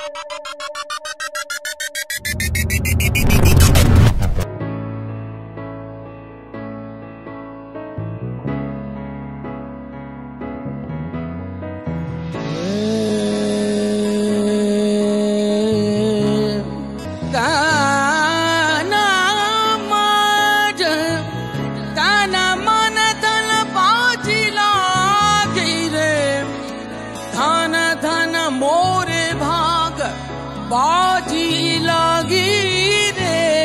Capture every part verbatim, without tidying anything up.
बाजी लागी रे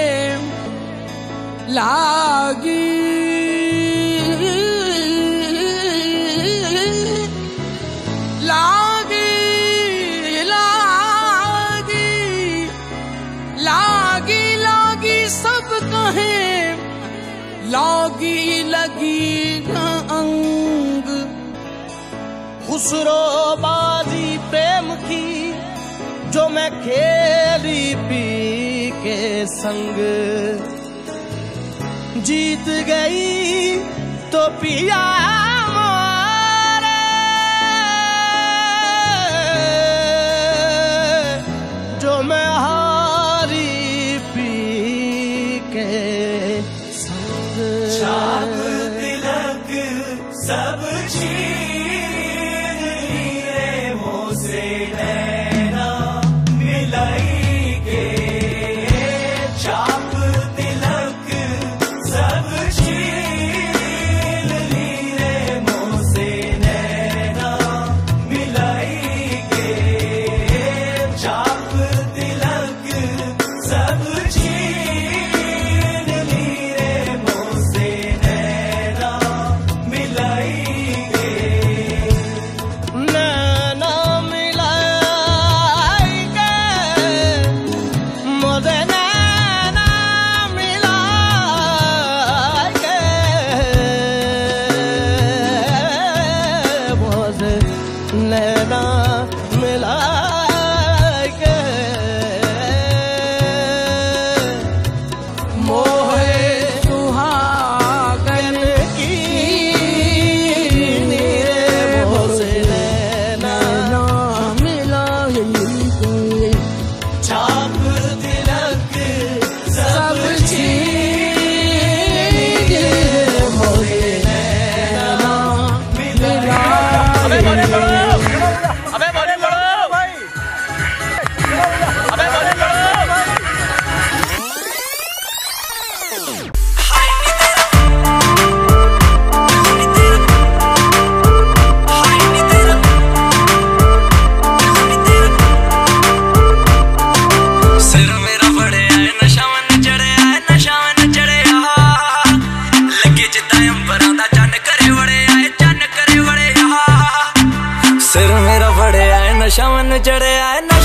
लागी लागी लागी लागी लागी सब कहें लागी लगी न अंग खुसरो बाजी प्रेम की जो मैं खेली पी के संग जीत गई तो पिया मोरे जो मैं हारी पी के संग छाप तिलक सब छीन लिए मुँह से नैना मिला के मोहे सुहागन की नीरे मोसे नैना मिला के छाप तिलक सब छीन मोसे नैना मिला अबे बड़े बड़े अबे बड़े बड़े भाई अबे बड़े बड़े सिर मेरा बड़े आए नशा मन चढ़े आए नशा मन चढ़े लगे जिदा अंबरां दा चन्न करे बड़े आए चन्न करे बड़े सिर मेरा बड़े आए नशा मन चढ़े आए।